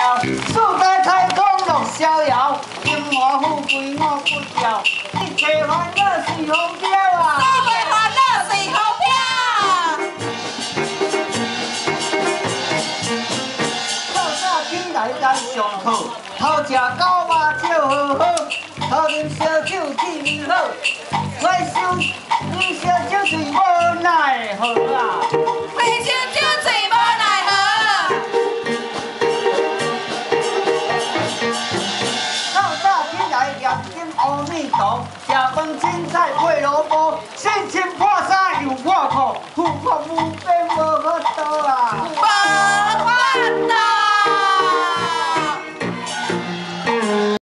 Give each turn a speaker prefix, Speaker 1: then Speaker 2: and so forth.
Speaker 1: 四大太公乐逍遥，金华富贵我不掉，一切烦恼随风飘啊！
Speaker 2: 一切烦恼随风飘。
Speaker 1: 早早起来咱上课，头食狗肉照好好，头啉烧酒气味好，快收你烧酒醉无奈何啊！
Speaker 2: 快烧酒醉无奈何。
Speaker 1: 早早起来念经阿弥陀，食饭凊彩配萝卜，心情破衫又破裤，富国无边无法度啊！